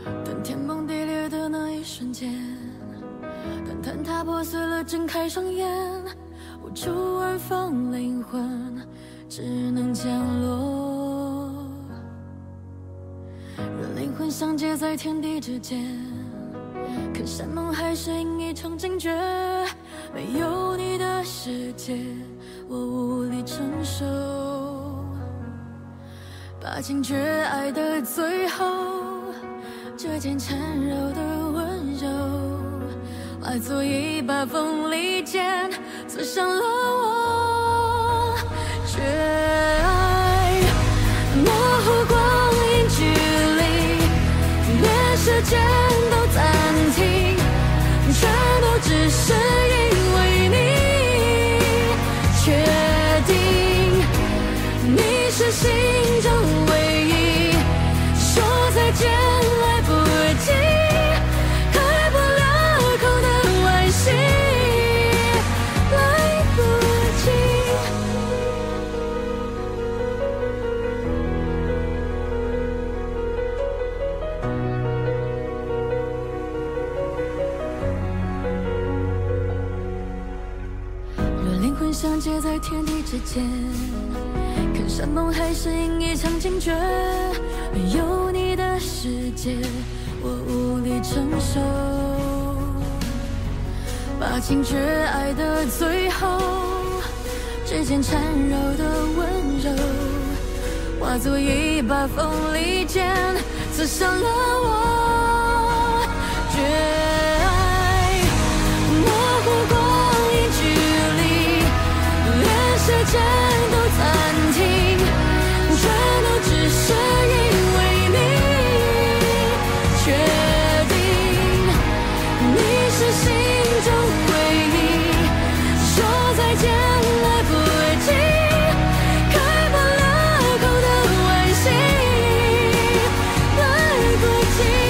等天崩地裂的那一瞬间，等坍塌破碎了，睁开双眼，无处安放灵魂，只能降落。若灵魂相接在天地之间，可山盟海誓应已成惊觉。没有你的世界，我无力承受。把情绝爱的最后，这件缠绕的温柔，化作一把锋利剑，刺伤了我。绝爱模糊光阴距离，连时间都暂停，全都只是因为你。确定你是心中唯一，说再见来不及，开不了口的惋惜，来不及。若灵魂相接在天地之间，看山盟海誓应已成惊觉。没有你的世界，我无力承受。把情绝爱的最后，指尖缠绕的温柔，化作一把锋利剑，刺伤了我。绝爱模糊光阴距离，连时间都暂停，全都只是因为你。确定你是心中唯一，说再见来不及，开不了口的惋惜，来不及。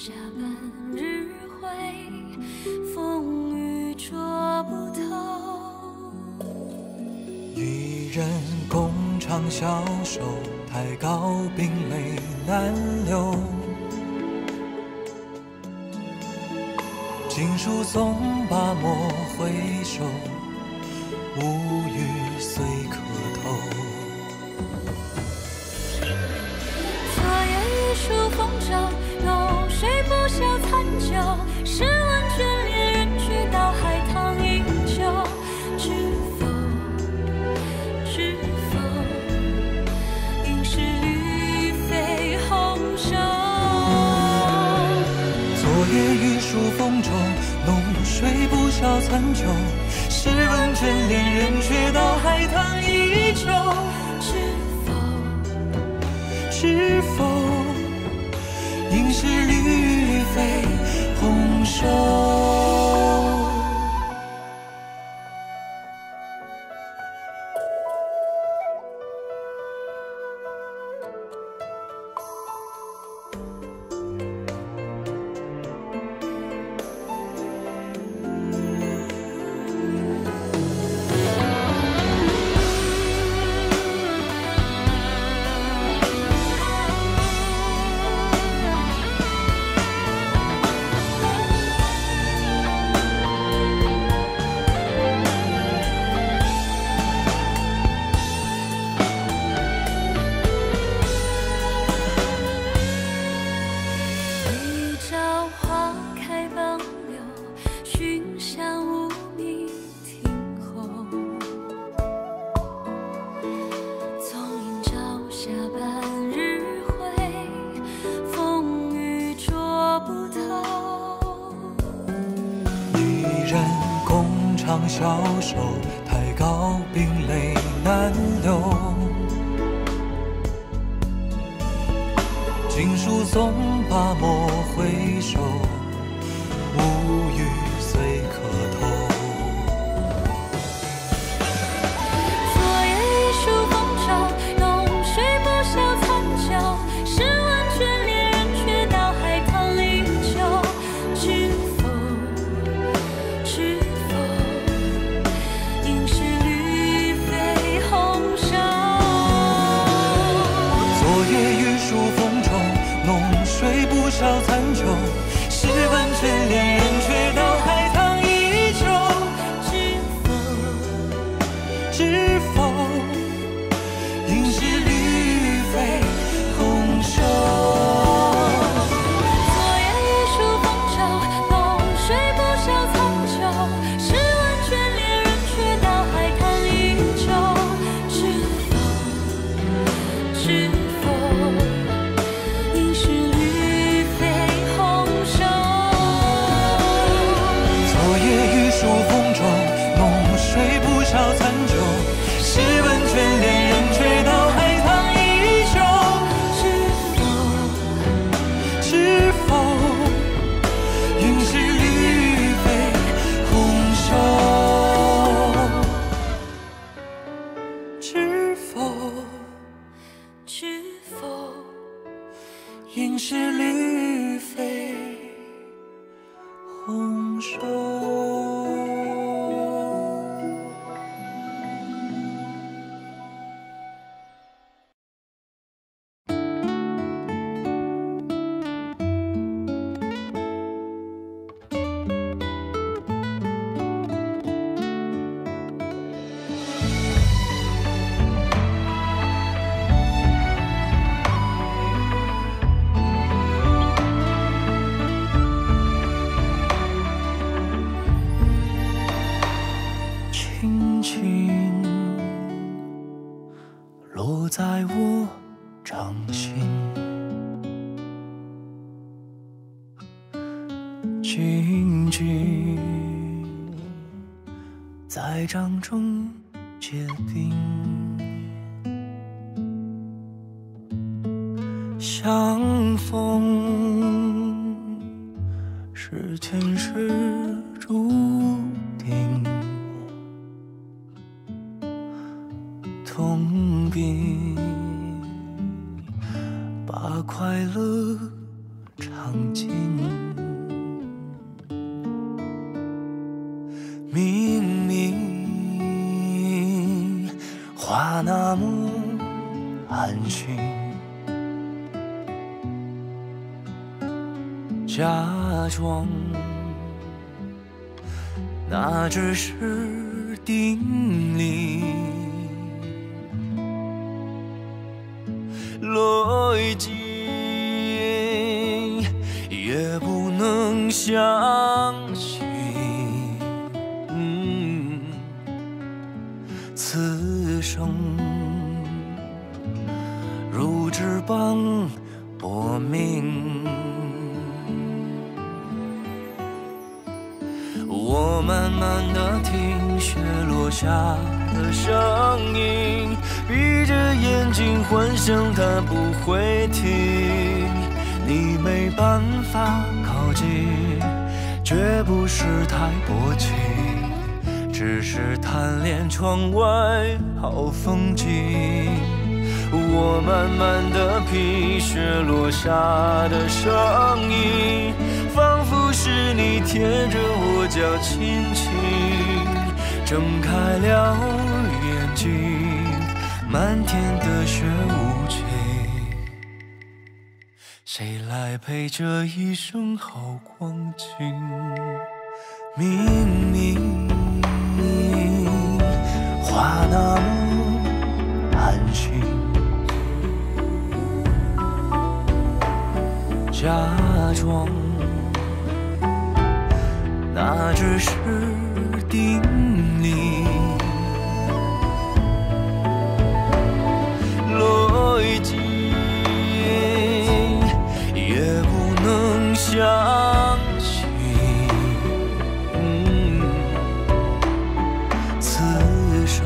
下半日晖，风雨捉不透。 一人共长消瘦，太高冰泪难流。锦书送罢莫回首，无语虽可偷。 昨夜雨疏风骤，浓睡不消残酒。试问卷帘人去到海棠依旧，知否？知否？应是绿肥红瘦。 昨夜雨疏风骤，浓睡不消残酒。试问卷帘人却道海棠依旧。知否？应是绿肥红瘦。消瘦，太高冰泪难流。锦书送罢莫回首，无语虽可偷。 昨夜雨疏风骤，浓睡不消残酒。试问卷帘人却道海棠依旧。知否？知否？应是绿肥红瘦。 昨夜雨疏风骤，浓睡不消残酒。试问卷帘人却道海棠依旧。 知否？ 知否？应是绿肥红瘦。 昨夜雨疏风骤，浓睡不消残酒。试问卷帘人却道海棠依旧。知否？知否？应是绿肥红瘦。 昨夜雨疏风骤，浓睡不消残酒。试问卷帘人却道海棠依旧。知否？应是绿肥红瘦。知否？ 知否？ 应是绿肥红瘦。轻轻落在我掌心，静静在掌中结冰，相逢是前世注定。痛并把快乐场景。明明话那么安心，假装那只是定理，逻辑也不能相信。此生如纸般薄命，我慢慢地听雪落下的声音，闭着眼睛幻想它不会停。你没办法靠近，绝不是太薄情，只是贪恋窗外好风景。我慢慢地品雪落下的声音，仿佛是你贴着我脚轻轻睁开了眼睛，漫天的雪无情，谁来陪这一生好光景？明明话那么安心，假装那只是定理，逻辑也不能相信。此生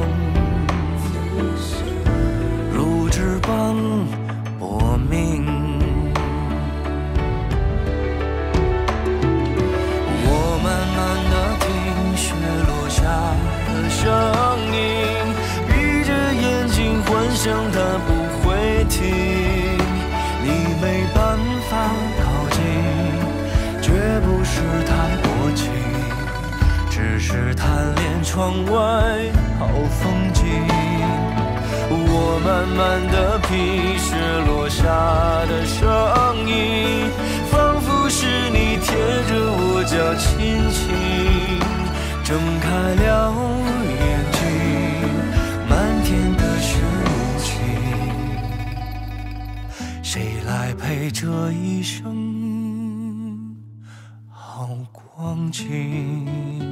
如纸般薄命，声音，闭着眼睛幻想它不会停。你没办法靠近，绝不是太薄情，只是贪恋窗外好风景。我慢慢地品雪落下的声音，仿佛是你贴着我脚轻轻睁开了眼睛，漫天的雪无情，谁来陪这一生好光景？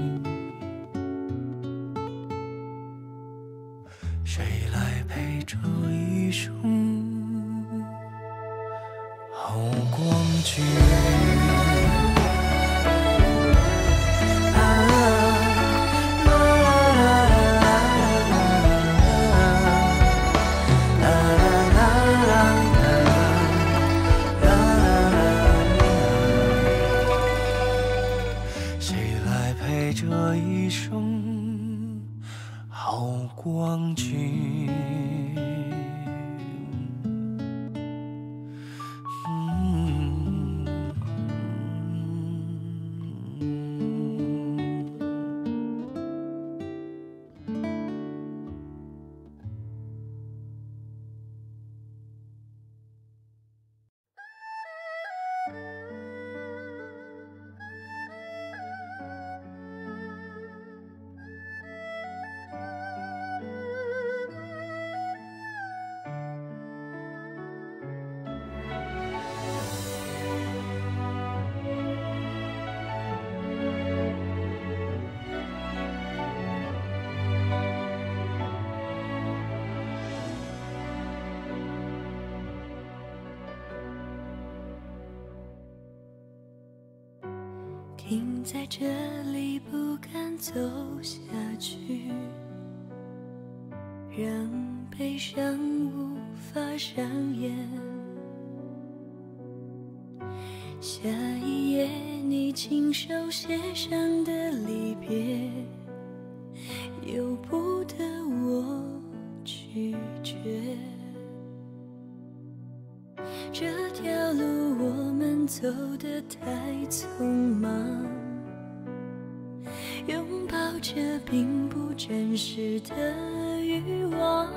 谁来陪这一生好光景？这一生好光景。 停在这里不敢走下去，让悲伤无法上演。下一页你亲手写上的离别，由不得我拒绝。这条路我们走得太匆忙，拥抱着并不真实的欲望，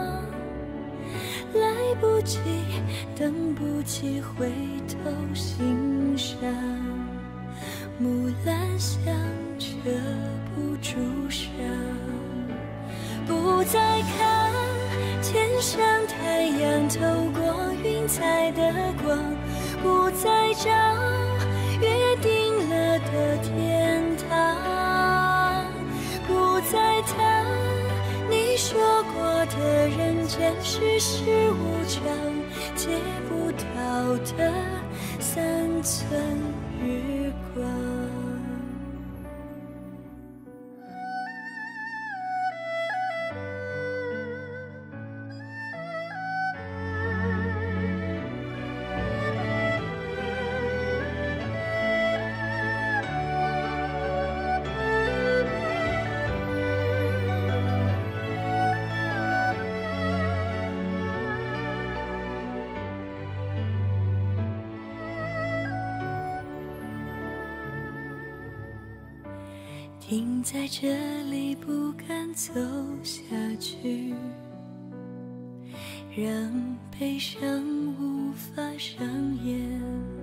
来不及，等不及回头欣赏，木兰香遮不住伤，不再看天上太阳透过云彩的光，不再找约定了的天堂，不再谈你说过的人间世事无常，借不到的3寸日光。停在这里不敢走下去，让悲伤无法上演。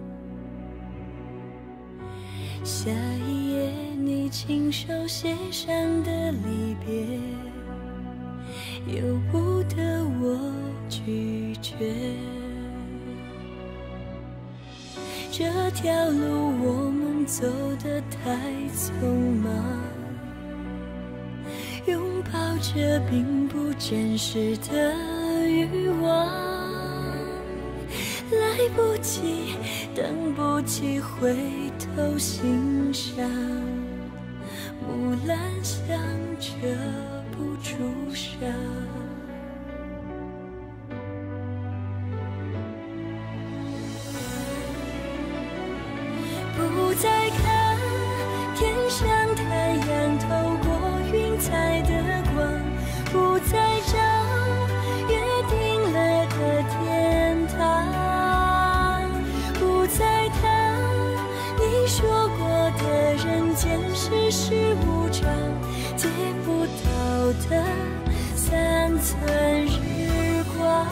下一页你亲手写上的离别，由不得我拒绝。这条路我们走得太匆忙，拥抱着并不真实的欲望，来不及，等不及回头欣赏，木兰香遮不住伤。不再看天上太阳透过云彩的光，不再找约定了的天堂，不再谈你说过的人间世事无常，借不到的3寸日光。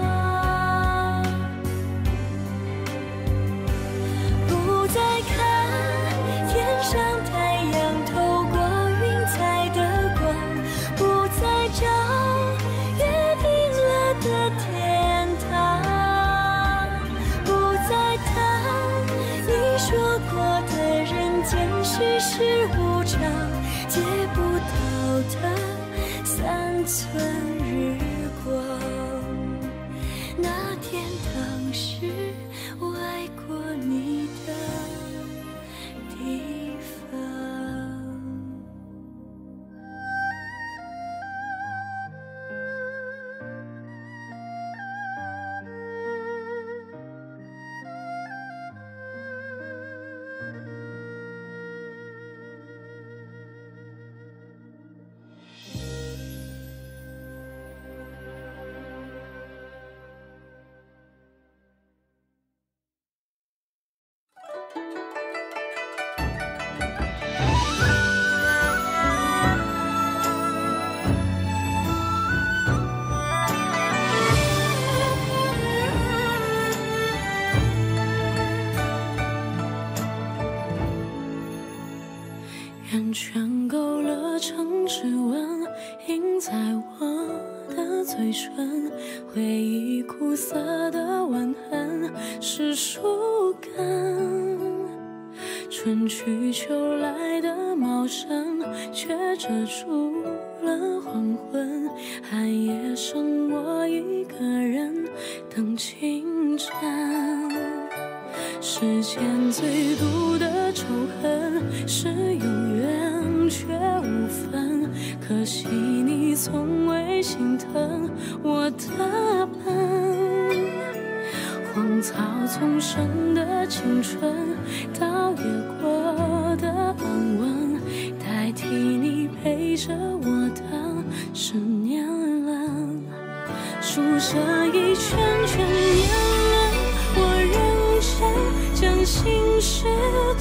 不再看天上太阳透过云彩的光，不再找约定了的天堂，不再谈你说过的人间世事无常，借不到的3寸日光。那天当时我爱过你的地方。圆圈勾勒成指纹，印在我的嘴唇，回忆苦涩的吻痕是树根。春去秋来的茂盛，却遮住了黄昏，寒夜剩我一个人等清晨。世间最毒的仇恨是有缘却无分，可惜你从未心疼我的笨。荒草丛生的青春，倒也过的安稳，代替你陪着我的是年轮。数着一圈圈年轮，我认真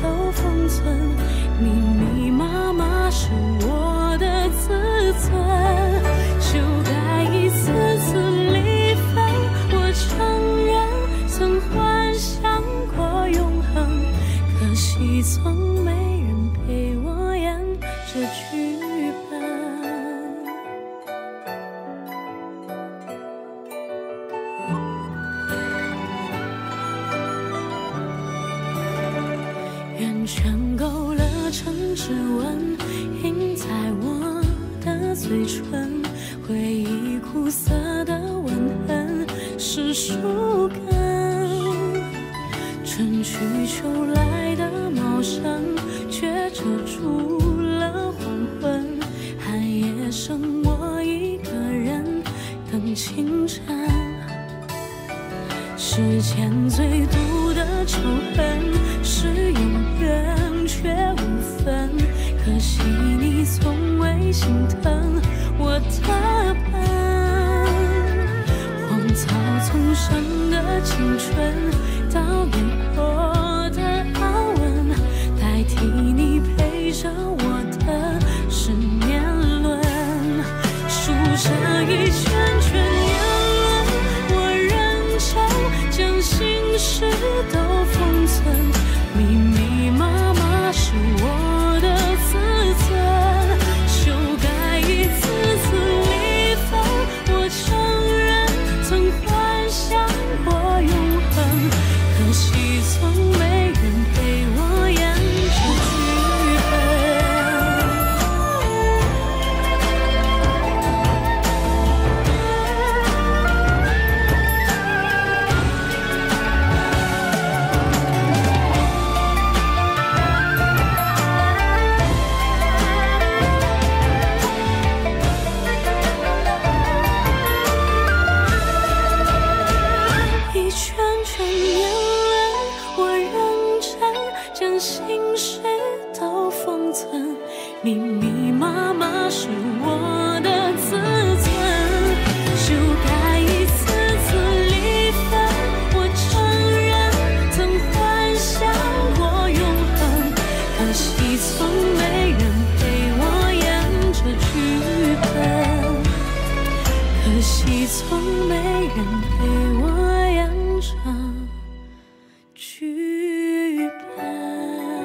都封存，密密麻麻是我的自尊。修改一次次离分，我承认曾幻想过永恒，可惜从没人陪我演这剧本。圆圈勾勒成指纹，印在我的嘴唇，回忆苦涩的吻痕是树根。春去秋来的茂盛，却遮住了黄昏。寒夜剩我一个人等清晨。世间最毒的仇恨是永远却无分，可惜你从未心疼我的笨。荒草丛生的青春，倒给我的安稳，代替你陪着我的是年轮。数着一圈圈年轮，我认真将心事都封存，密密麻麻是我的自尊。修改一次次离分，我承认曾幻想过永恒，可惜从没人陪我演这剧本。一圈圈年轮，我认真将心事都封存，密密麻麻是我的自尊。修改一次次离分，我承认曾幻想过永恒，可惜从没人陪我演这剧本，可惜从没人陪我演这剧本。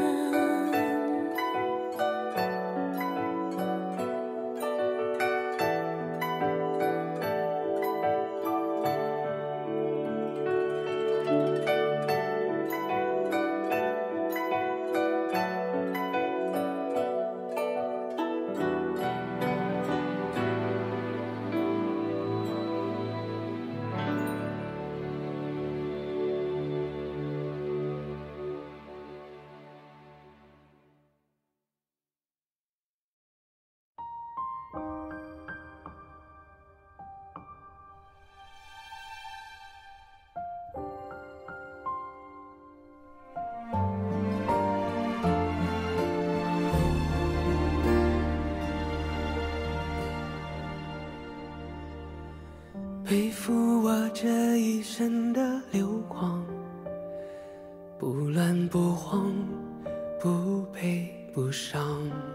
背负我这一生的流光，不乱不慌，不悲不伤，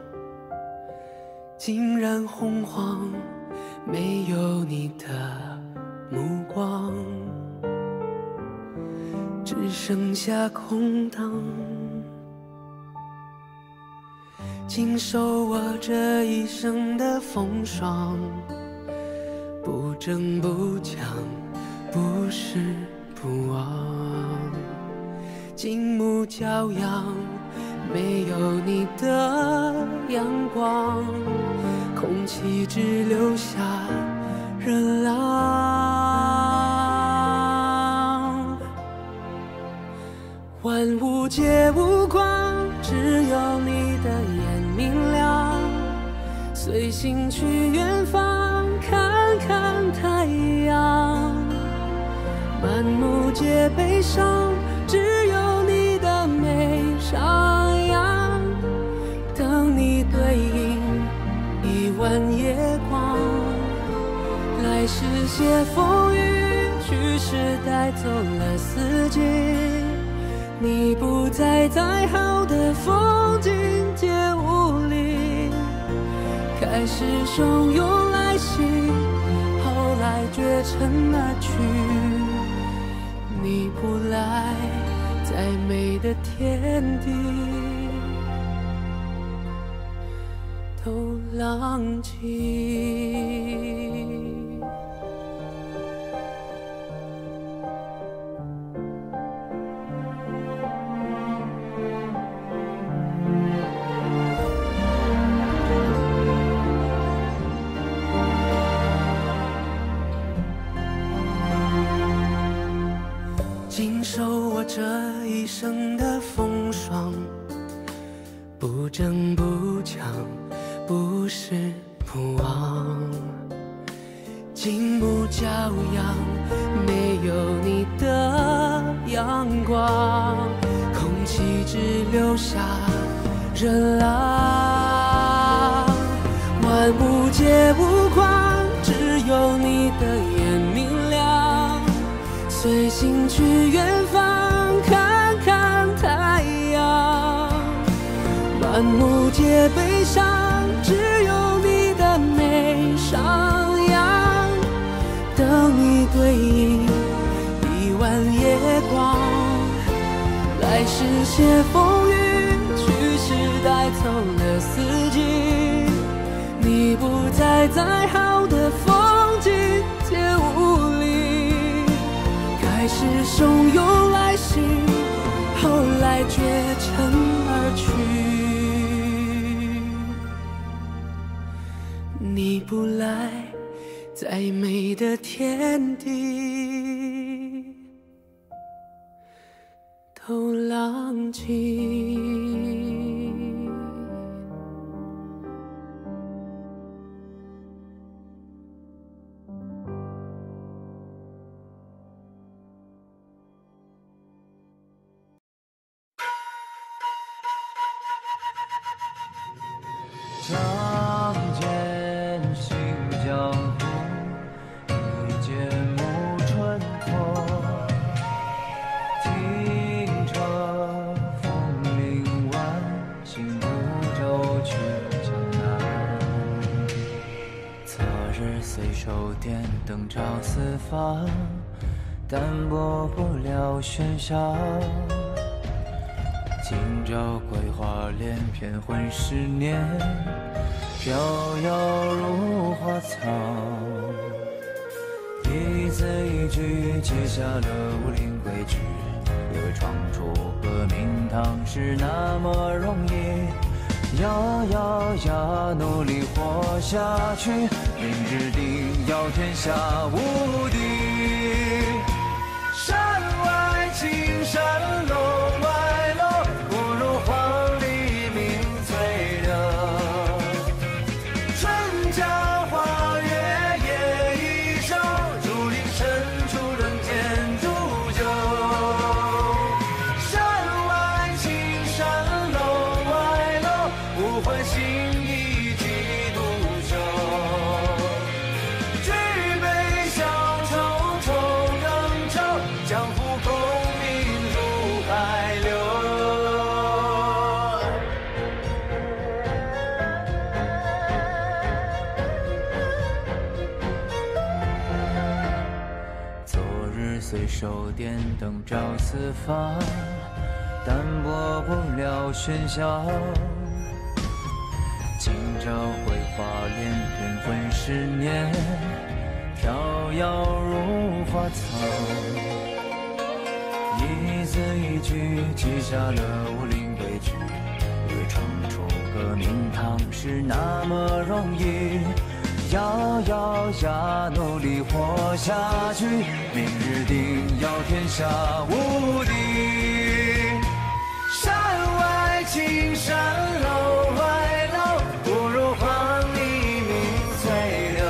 竟然洪荒，没有你的目光，只剩下空荡。经受我这一生的风霜，不争不抢，不失不忘，静穆骄阳，没有你的阳光，空气只留下热浪。万物皆无光，只有你的眼明亮，随心去远方，看看太阳。满目皆悲伤，只有你的眉上扬，等你对应1万夜光。来世携风雨，去时带走了四季， 你不在，再好的风景皆无力，开始汹涌来袭，后来绝尘而去。你不来，再美的天地都浪迹。经受我这一生的风霜，不争不抢，不是不忘。静沐骄阳，没有你的阳光，空气只留下热浪。万物皆无光，只有你的眼明亮。随心去远方，看看太阳。满目皆悲伤，只有你的眉上扬。等你对应1万夜光，来世些风雨，去时带走了四季。你不在，再好的风景皆无力，开始汹涌来袭，后来绝尘而去。你不来，再美的天地都浪迹。 仗剑行江湖，一剑沐春风。听车风铃晚，行不舟去江南。昨日虽手点灯照四方，淡泊不了喧嚣。今朝桂花连片混10年，飘摇如花草。一字一句记下了武林规矩，以为闯出革命党是那么容易。咬咬牙，努力活下去，明日定要天下无敌。山外青山楼外楼，不如黄鹂鸣翠柳。春江花月夜一首，竹林深处人间煮酒。山外青山楼外楼，不换新衣几度秋。举杯消愁愁更愁，江湖功名如海流。昨日虽手点灯照四方，淡泊不了喧嚣。今朝桂花连片混10年，飘摇如花草。一字一句记下了武林规矩，以为闯出革命党是那么容易。咬咬牙，努力活下去，明日定要天下无敌。山外青山楼外楼，不如黄鹂鸣翠柳。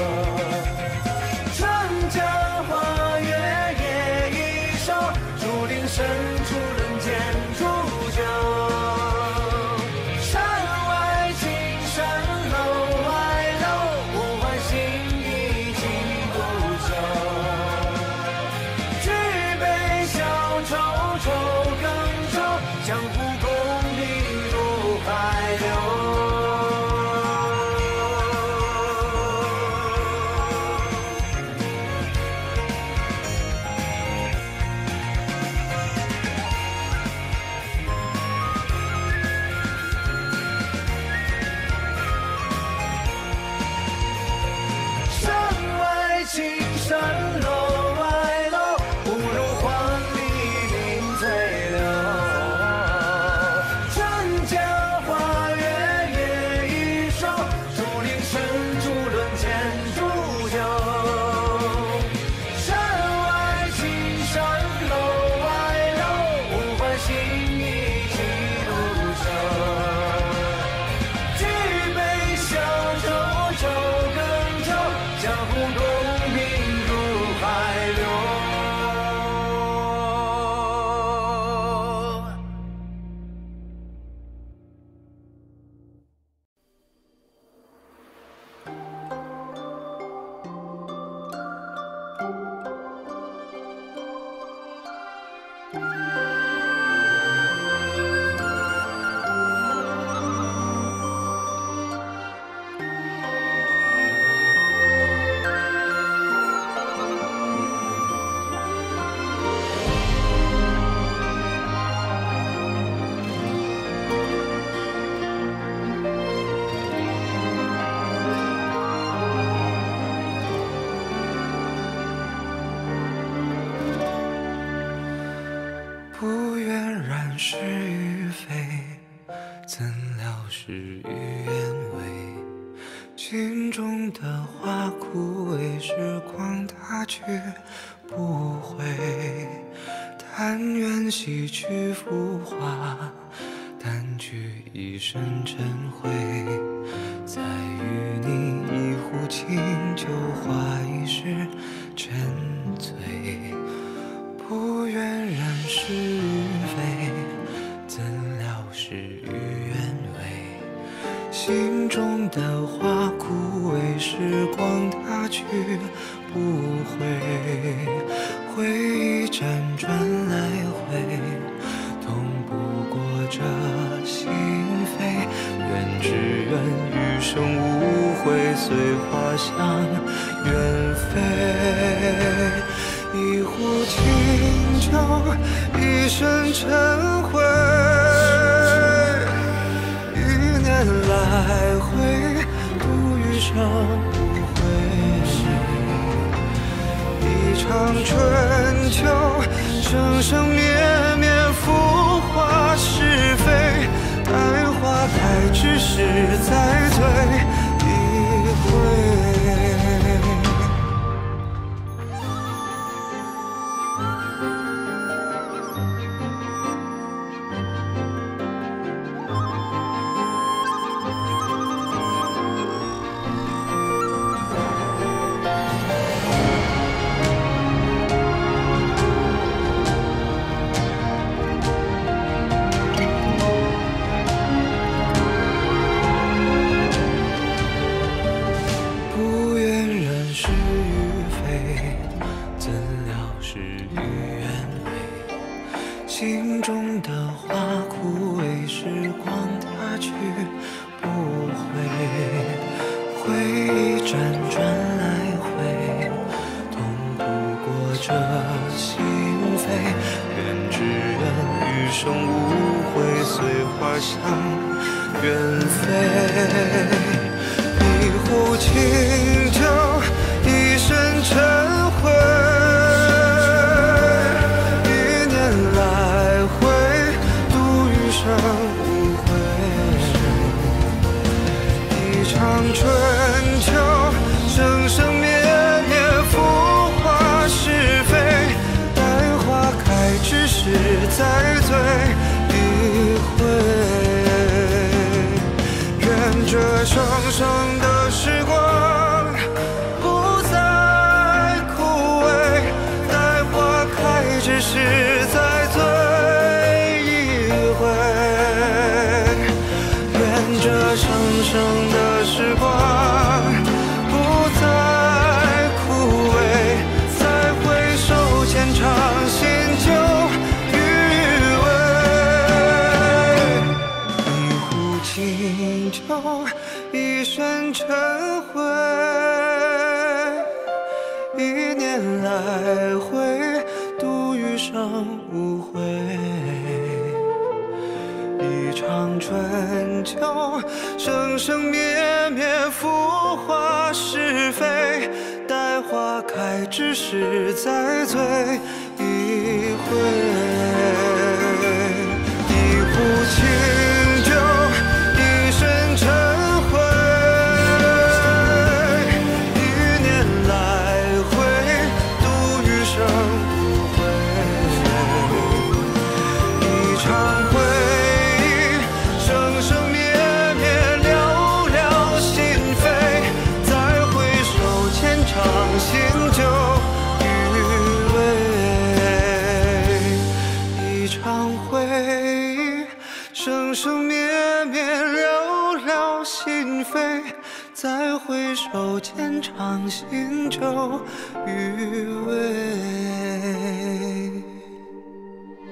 春江花月夜一首，竹林深处人间煮酒。山外青山楼外楼，不换新衣几度秋。举杯消愁愁更不愿染是与非，怎料事与愿违。心中的花枯萎，时光它去不回。但愿洗去浮华，淡去一身尘灰。再与你一壶清酒，话一世沉醉。不愿染是与非，怎料事与愿违。心中的花枯萎，时光它去不回。回忆辗转来回，痛不过这心扉。愿只愿余生无悔，随花香远飞。一壶清酒，一身尘灰。一年来回，度余生无悔。一场春秋，生生灭灭，浮华是非。待花开之时，再醉一回。心中的花枯萎，时光它去不回。回忆辗转来回，痛不过这心扉。愿只愿余生无悔，随花香远飞。一壶清酒，一身尘灰。无悔，一场春秋，生生灭灭，浮华是非。待花开之时，再醉一回。愿这生生的时光不再枯萎，待花开之时，再醉。这生生的时光不再枯萎，再回首浅尝新酒余味。一壶清酒，一身尘灰。一年来回，度余生无悔。一场春秋，生生灭灭，浮华是非。待花开之时，再醉一回。一壶清酒，一身尘灰。一年来回，度余生无悔。一场回忆，生生灭灭，寥寥心扉。再回首，浅尝新酒余味。一场回忆，生生灭灭，寥寥心扉。再回首，浅尝新酒余味。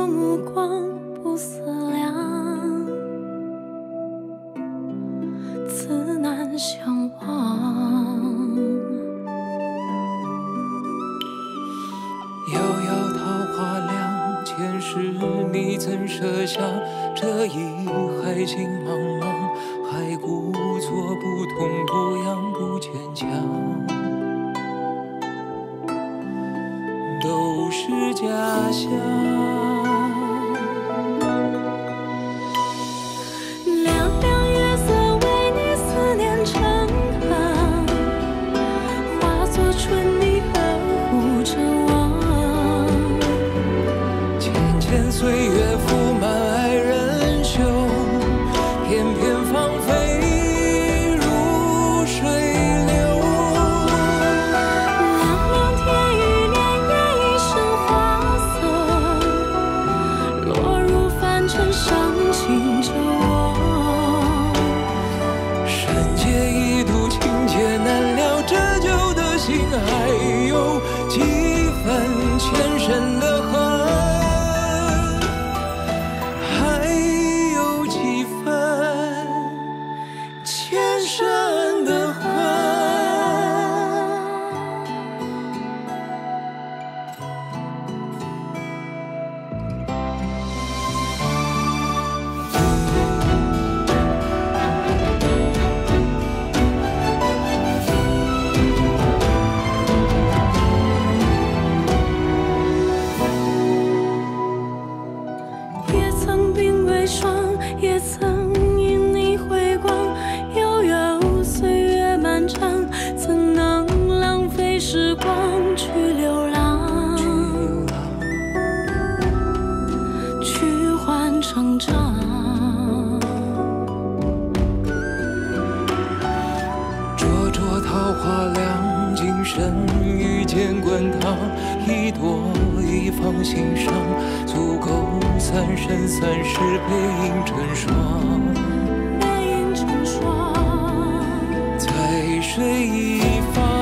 的目光不思量，自难相忘。 遥遥桃花凉，前世你怎舍下这一海情茫茫？还故作不痛不痒不坚强，都是假象。 凉凉月色为你思念成行，化作春泥呵护着我。 浅浅岁月覆满爱人袖，片片芳菲如水流。 凉凉天与莲叶一生花色，落入凡尘伤情着我。 山界一度情劫难了，这旧的心还有几分前生的恨，还有几分前生的恨。 也曾鬓微霜，也曾因你回光，悠悠岁月漫长，怎能浪费时光去流浪，去换成长。 灼灼桃花凉，今生遇见滚烫，一朵一放心上，足够三生三世背影成双。 背影成双， 在水一方。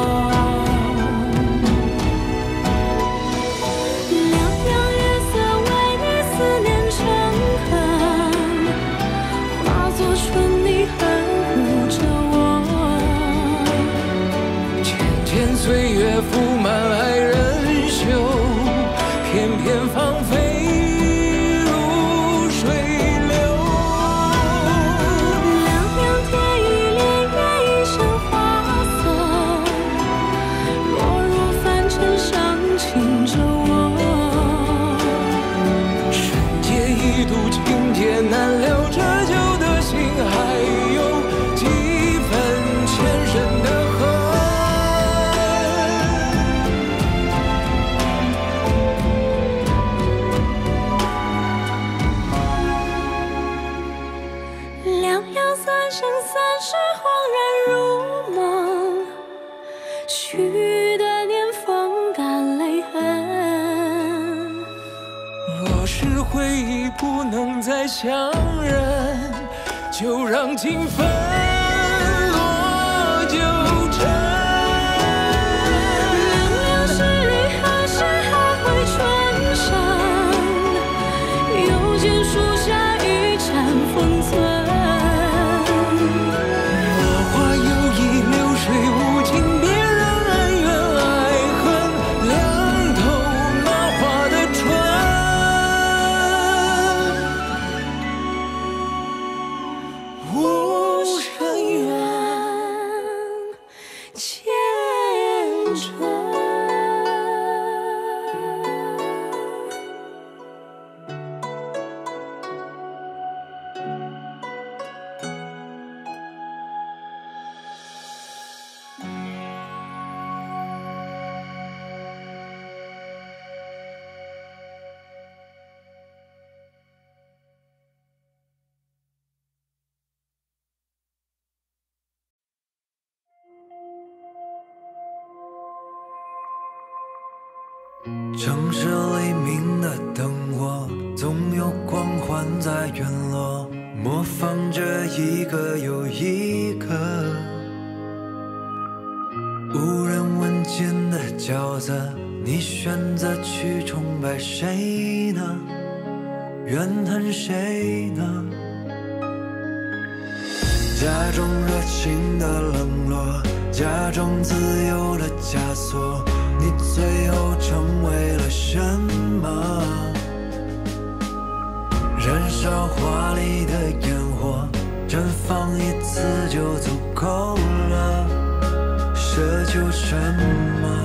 凉凉月色为你思念成行，化作春泥呵护着我。 浅浅岁月覆满爱人袖，片片芳菲如水流。 凉凉天与莲叶一生花色，落入凡尘伤情着我。 山界一度情劫难了，这旧的心还有几分前生的恨。 凉凉三生三世，恍然如梦，去的年风干泪痕。 若是回忆不能再相认，就让情分落九尘。 凉凉十里何时还会春山？又见树下一盏风存。 落花有意，流水无情，别让恩怨爱恨凉透那花的春。无声远， 前尘。 城市黎明的灯火，总有光环在陨落，模仿着一个又一个无人问津的角骄子，你选择去崇拜谁呢？怨恨谁呢？假装热情的冷落，假装自由的枷锁，你最后成为了什么？燃烧华丽的烟火，绽放一次就足够了，奢求什么？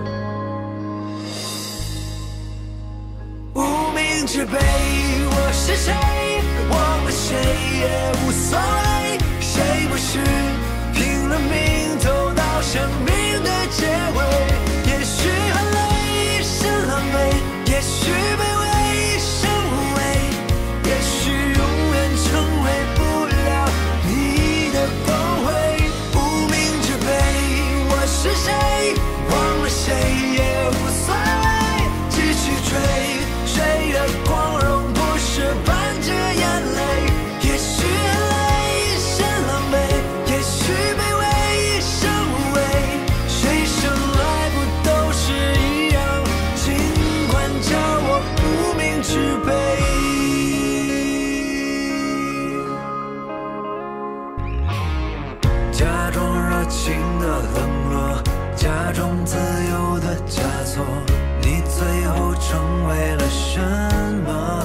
无名之辈，我是谁？忘了谁也无所谓，谁不是拼了命走到生命的结尾？也许很累，是狼狈，也许卑微，是无畏，也许永远成为不了你的光辉。无名之辈，我是谁？忘了谁也无所谓，继续追，谁的光荣不是伴着眼泪？也许很累，是狼狈，也许卑微，是无畏，谁生来不都是一样？尽管叫我无名之辈。假装热情的冷落，假装自由的枷锁，你最后成为了什么？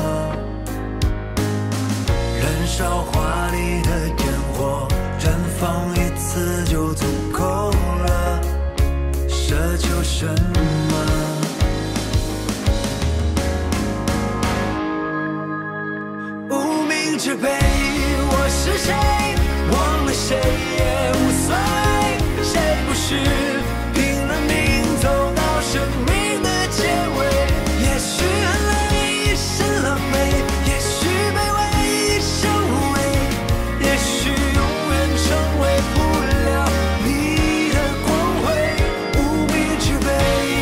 燃烧华丽的烟火，绽放一次就足够了，奢求什么？无名之辈，我是谁？忘了谁也无所谓，谁不是拼了命走到生命的结尾？也许很累，是狼狈，也许卑微，是无畏，也许永远成为不了你的光辉。无名之辈，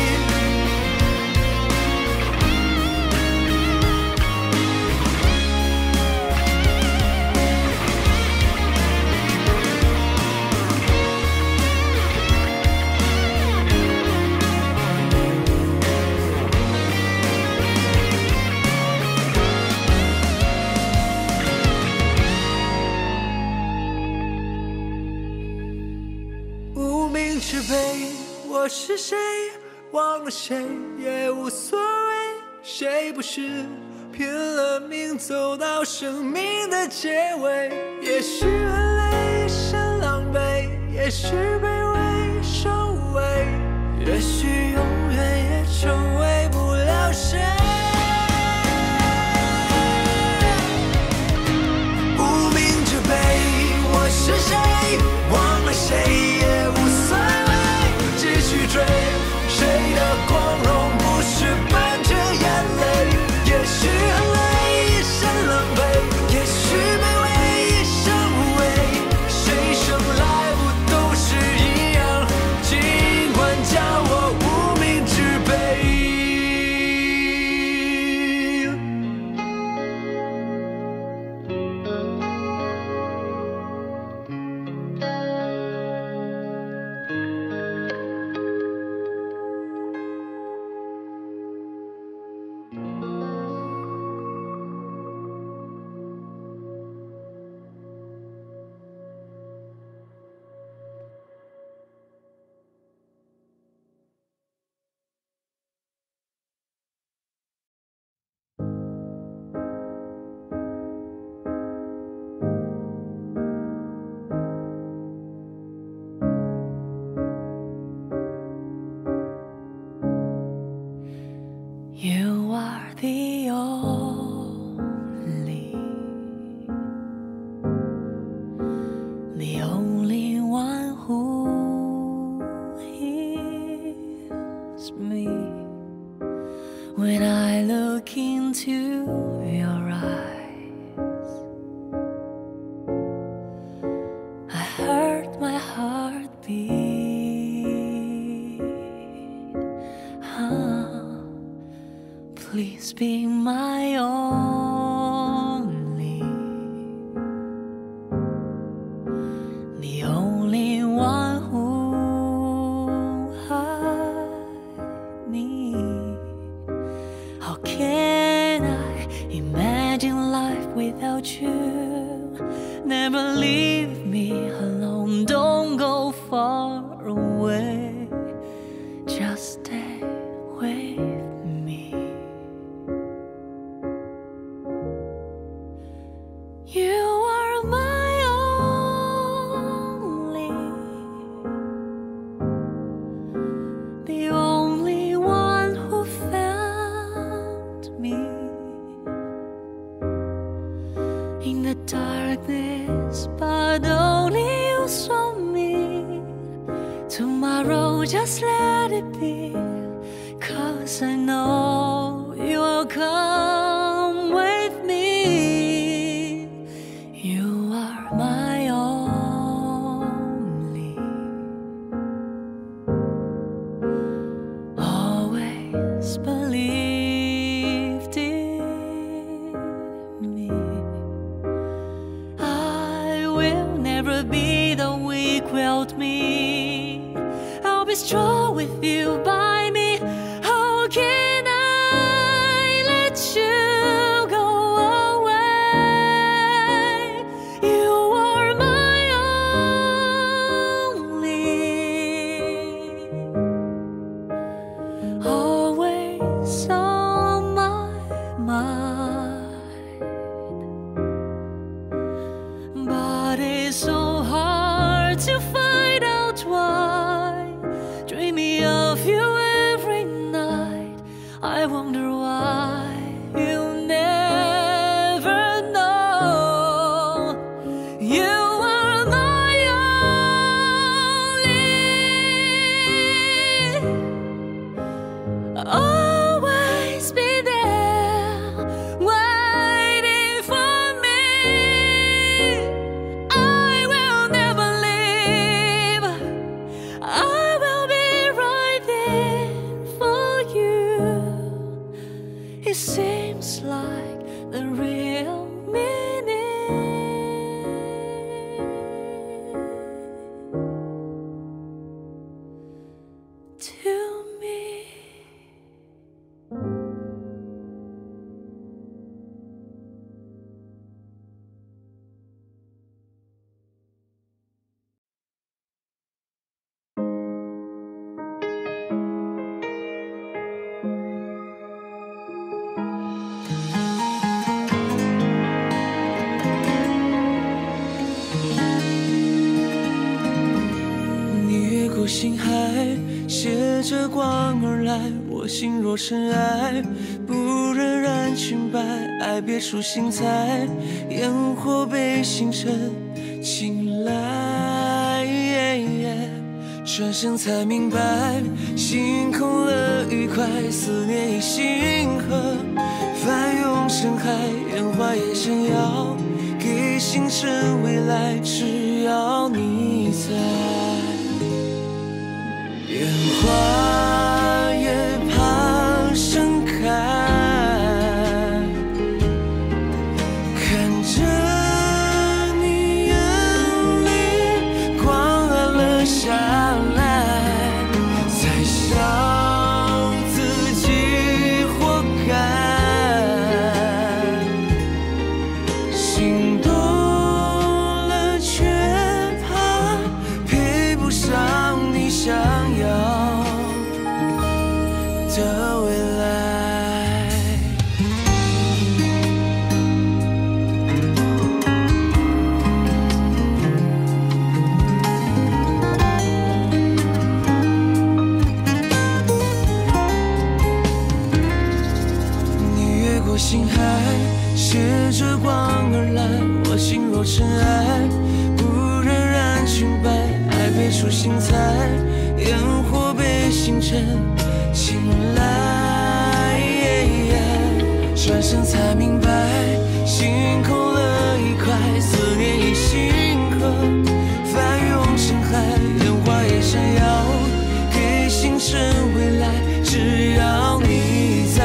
无名之辈，我是谁？忘了谁也无所谓，谁不是拼了命走到生命的结尾？也许很累，是狼狈，也许卑微，是无畏，也许永远也成为不了谁。无名之辈，我是谁？忘了谁也无所谓，继续追，谁的光荣不是伴着眼泪？也许很累，是狼狈，也许卑微，是无畏，谁生来不都是一样？尽管叫我无名之辈。 Imagine life without you. Never leave me alone. Don't go far away. Just stay with me. You are my only, the only one who found me. In the darkness, but only you saw me. Tomorrow, just let it be, 'cause I know you will come with me. You are my only, always believed in me. I will never be the weak willed me. I'll be strong with you by me. How can I let you go away? You are my only, always on my mind. But it's so hard to find out why. Dreaming of you every night, I wonder why you never know. You are my only, always be there, waiting for me. I will never leave. I will be right there for you. It seems like the real meaning to me. 你越过星海，携着光而来，我心若尘埃，不忍染裙摆，爱别出心裁，烟火被星辰青睐。转身才明白，心空了愉快，思念已星河，翻涌成海，烟花也想要给星辰未来，只要你在。烟花也怕盛开，看着你眼里光暗了下来，才想自己活该。心动了却怕配不上你想要的未来。你越过星海，携着光而来，我心若尘埃，不忍染裙摆，爱别出心裁，烟火被星辰青睐。转身才明白，心空了一块，思念已星河，翻涌成海，烟花也闪耀，给星辰未来，只要你在。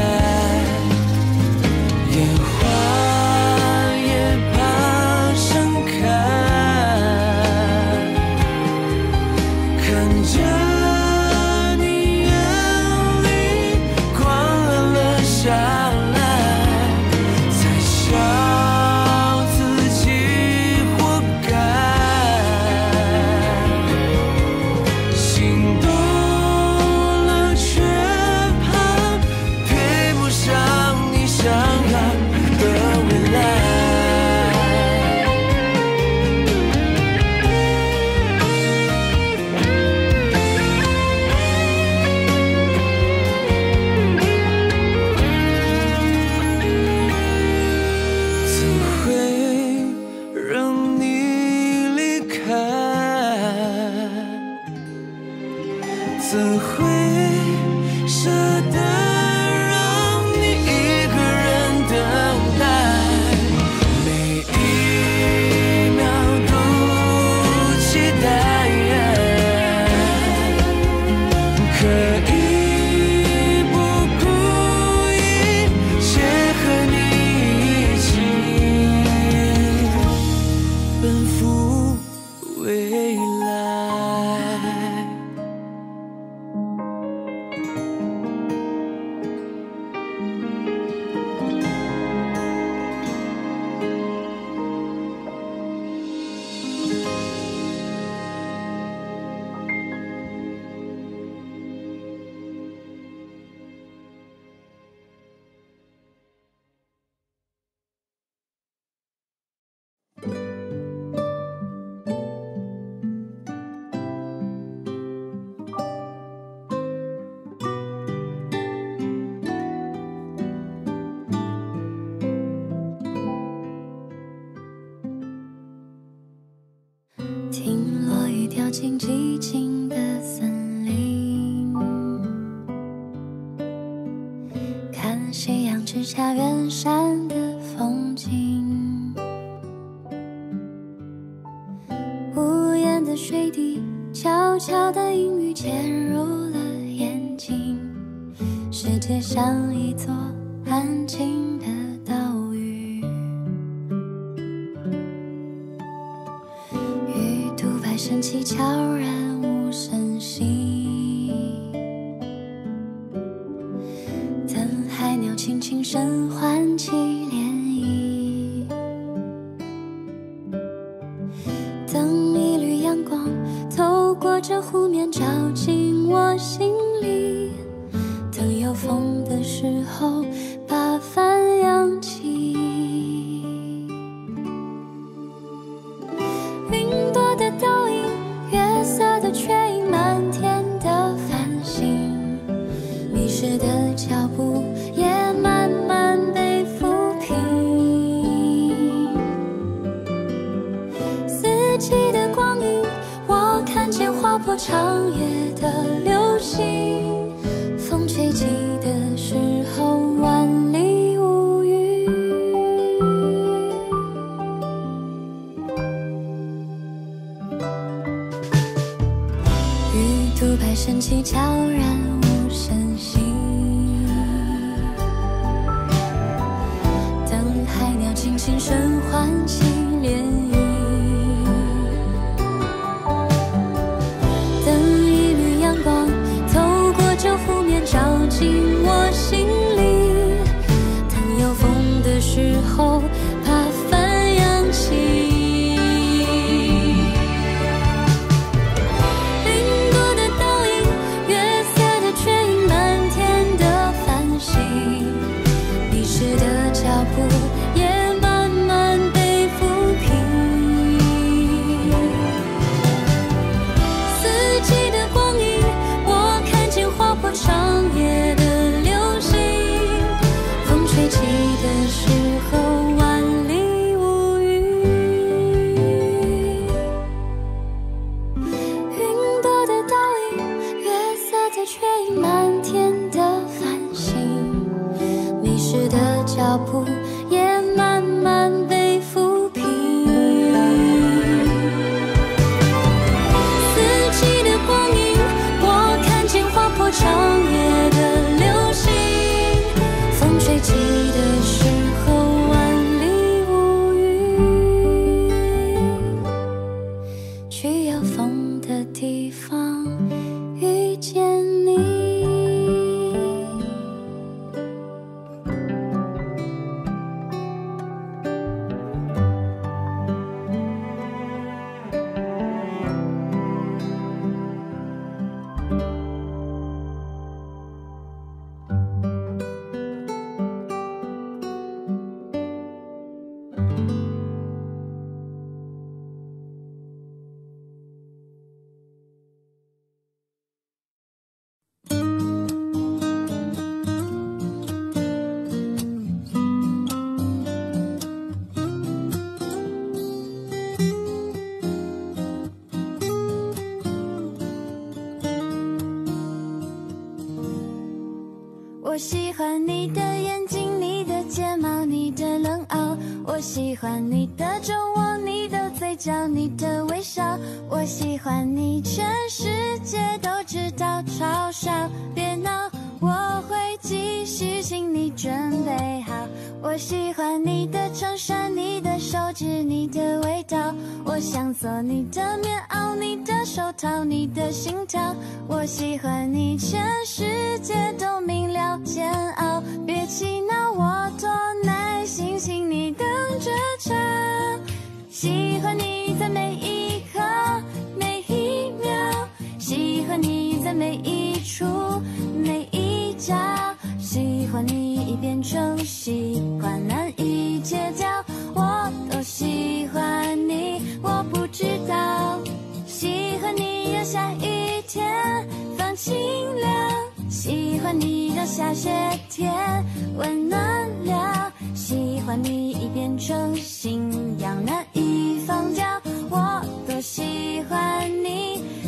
烟花也怕盛开，看着你眼里光暗了下来， 进寂静的森林，看夕阳直插远山的风景，无言的水滴悄悄的阴雨潜入了眼睛，世界像一座安静的岛屿，鱼肚白升起悄然无声息，等海鸟轻轻声唤起涟漪，等一缕阳光透过这湖面照进我心里，等有风的时候把帆扬起，云朵的倒影，月色的缺影，漫天的繁星，迷失的脚步也慢慢被抚平，四季的光阴，我看见划破长夜的流星，风吹起的时候万里无云，鱼肚白升起悄然无声息，等海鸟轻轻声唤起涟漪，等一缕阳光透过这湖面照进我心里，等有风的时候把帆扬起，云朵的倒影，月色的缺影，漫天的繁星，迷失的脚步也慢慢被抚平，四季的光阴，我看见划破长夜的流星，风吹起的时候万里无云，云朵的倒影，月色的缺影，漫天的繁星，迷失的脚步也慢慢被抚平，四季的光阴，我看见划破长夜的流星，风吹起的时候万里无云，去有风的地方遇见你。 我喜欢你的眼睛，你的睫毛，你的冷傲，我喜欢你的皱纹，你的嘴角，你的微笑，我喜欢你，全世界都知道，嘲笑别闹，我会继续，请你准备好。我喜欢你的衬衫，你的手指，你的味道，我想做你的棉袄，你的手套，你的心跳，我喜欢你，全世界都明了，煎熬别气恼，我多耐心，请你等着瞧。喜欢你在每一刻每一秒，喜欢你在每一处每一角，喜欢你已变成习惯，难以戒掉，我都喜欢你，我不知道。喜欢你让下雨天放晴凉，喜欢你让下雪天温暖了，喜欢你已变成信仰，难以放掉，我都喜欢你，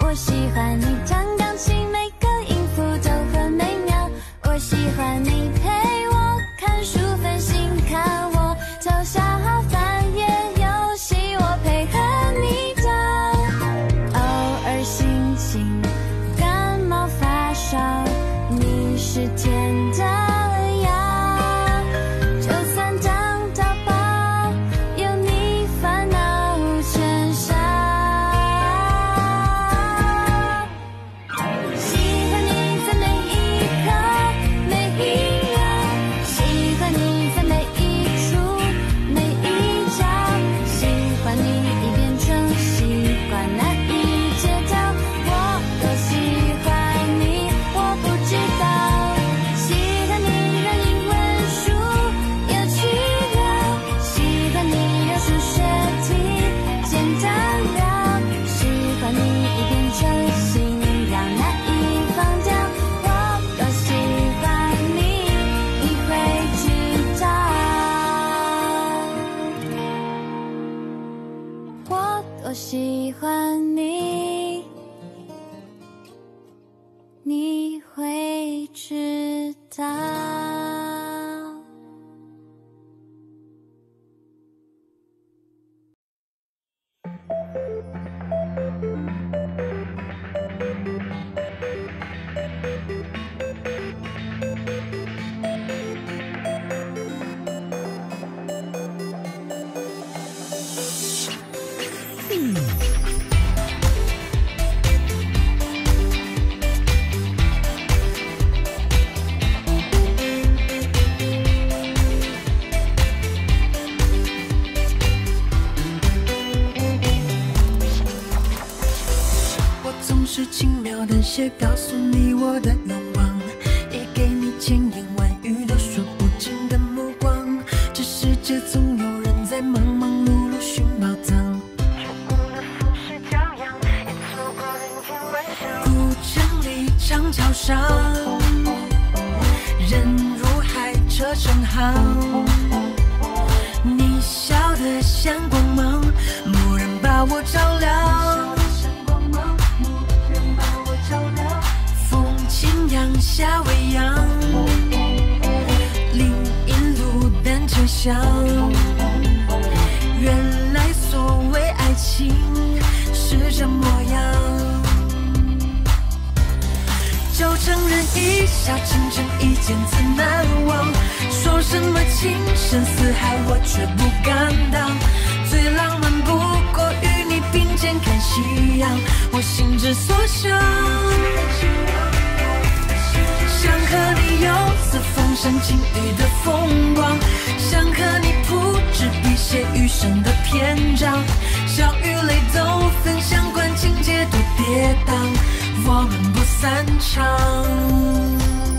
我喜欢你弹钢琴，每个音符都很美妙。我喜欢你陪我看书分心，看我偷笑翻页游戏，我配合你的。偶尔心情感冒发烧，你是甜的药，就算当到宝，有你烦恼全消。喜欢你在每一刻每一秒，喜欢你在每一处每一角，喜欢你已变成习惯，难以戒掉。我多喜欢你，我不知道。喜欢你让英文书有趣了，喜欢你让数学题简单了，喜欢你已变成信仰，难以放掉。我多喜欢你，你会知道。我多喜欢你，你会知道。 我总是轻描淡写告诉你我的愿望，也给你千言万语都说不尽的目光。这世界总有人在忙忙碌碌寻宝藏，古城里长桥上，人如海车成行。你笑得像光芒，蓦然把我照亮。风轻扬夏未央，林荫路单车响。原来所谓爱情是这模样。就承认一笑倾城一见自难忘，说什么情深似海我却不敢当。最浪漫不过与你并肩看夕阳，我心之所向。想和你游似风声轻语的风光，想和你铺纸笔写余生的篇章，笑与泪都分享，管情节多跌宕，我们不散场。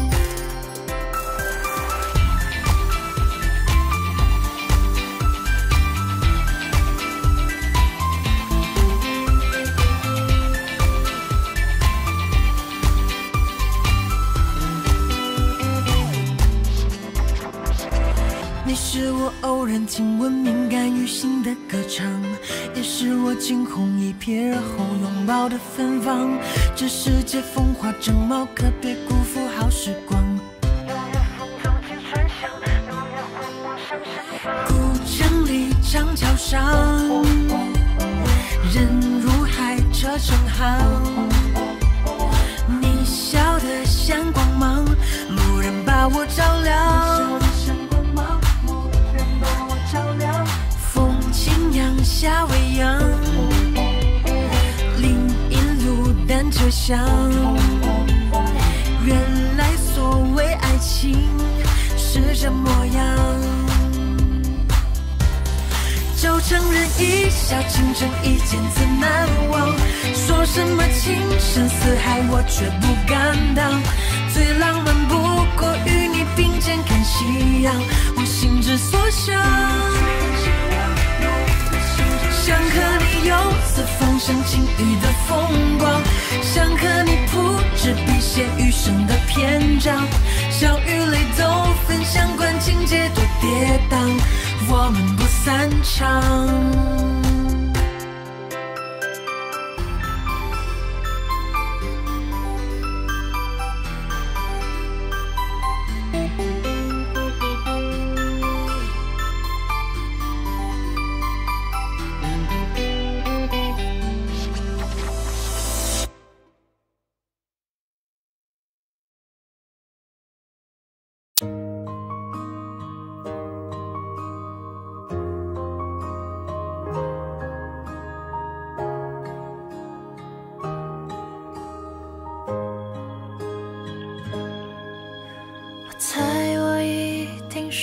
你是我偶然听闻敏感于心的歌唱，也是我惊鸿一瞥而后拥抱的芬芳。这世界风华正茂，可别辜负好时光。古城里长桥上，人如海车成行。你笑得像光芒，蓦然把我照亮。风轻扬夏未央，林荫路单车响。原来所谓爱情是这模样。就承认一笑倾城一见自难忘，说什么情深似海我却不敢当。最浪漫不过与你并肩看夕阳，我心之所向。想和你游似风声轻语的风光，想和你铺纸笔写余生的篇章，笑与泪都分享，管情节多跌宕，我们不散场。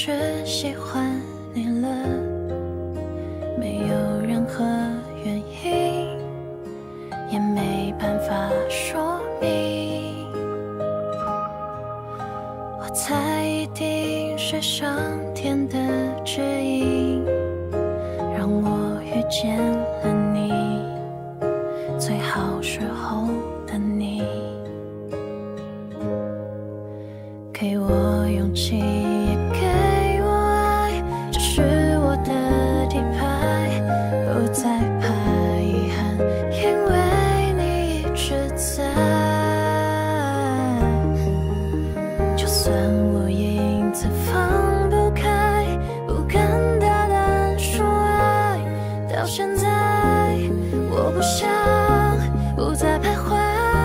是喜欢你了，没有任何原因，也没办法说明。我猜一定是上天的指引，让我遇见了你，最好时候的你，给我勇气，也给我爱，这是我的底牌，不再怕遗憾，因为你一直在。就算我影子放不开，不敢大胆说爱，到现在我不想不再徘徊。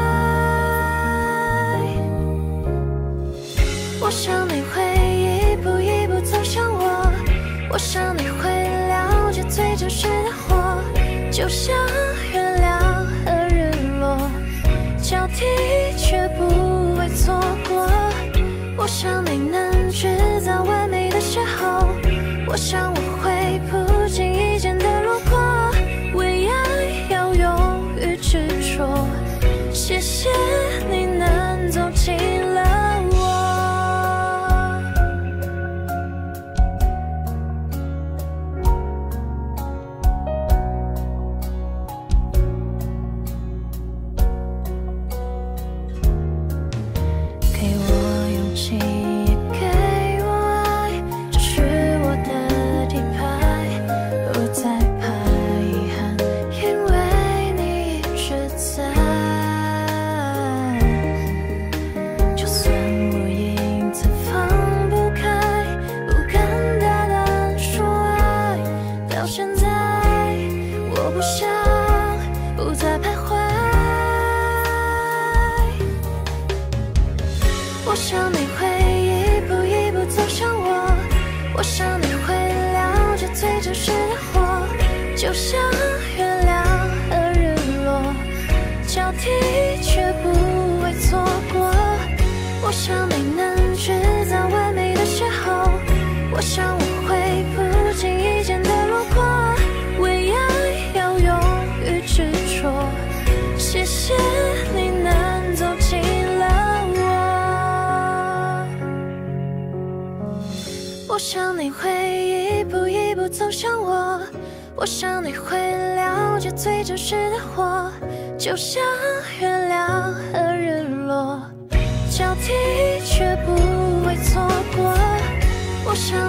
我想你会一步一步走向我，我想你会了解最真实的我，就像月亮和日落，交替却不会错过。我想你能制造完美的邂逅，我想我会不经意间的路过，为爱要勇于执着，谢谢你能走进了我想你会一步一步走向我，我想你会了解最真实的我，就像月亮和日落，交替却不会错过。我想你能制造完美的邂逅，我想我会不经意间的路过，为爱要勇于执着，谢谢你能走进了我想你会一步一步走向我，我想你会了解最真实的我，就像月亮和日落，交替却不会错过。我想